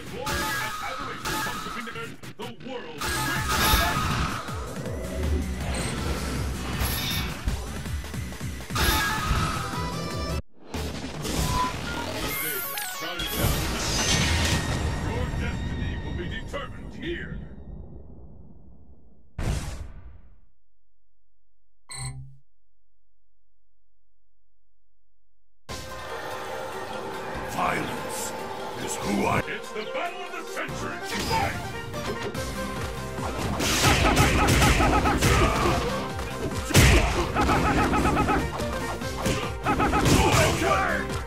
Glory and adoration come to vindicate the world's Your destiny will be determined here. Violence is who I... It's the battle of the century! Fight!